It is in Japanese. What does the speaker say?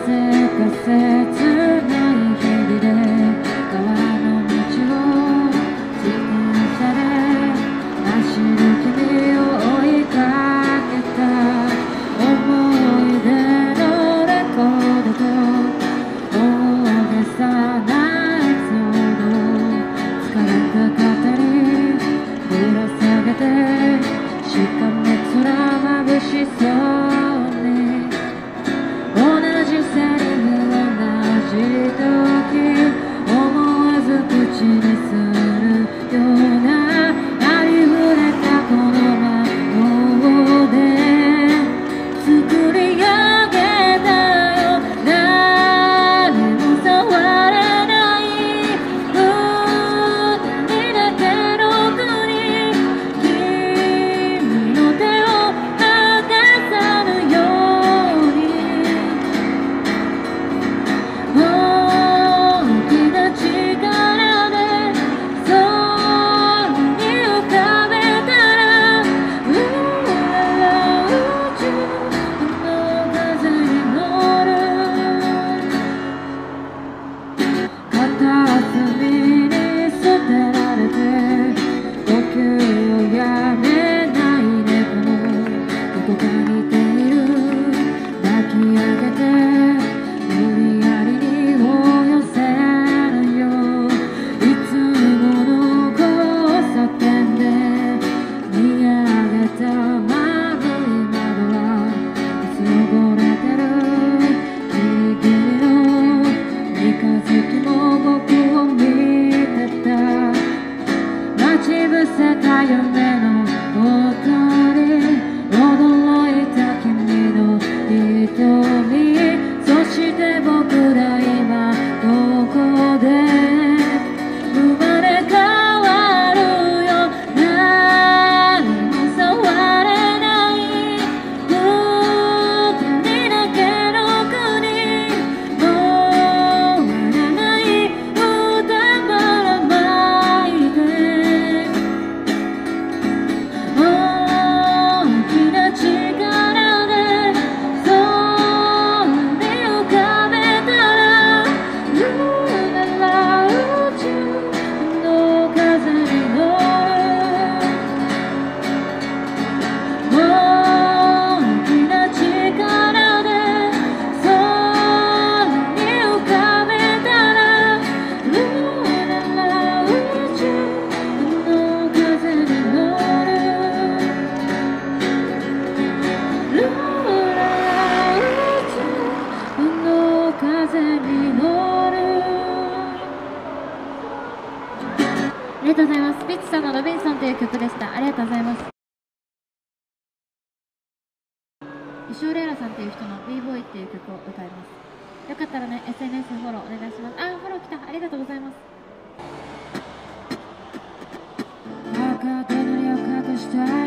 りがとうございます。ピッチさんのロビンソンという曲でした。ありがとうございます。石尾玲奈さんという人の b ボーイっていう曲を歌います。よかったらね、SNS フォローお願いします。あ、フォロー来た。ありがとうございます。 赤手塗りを隠した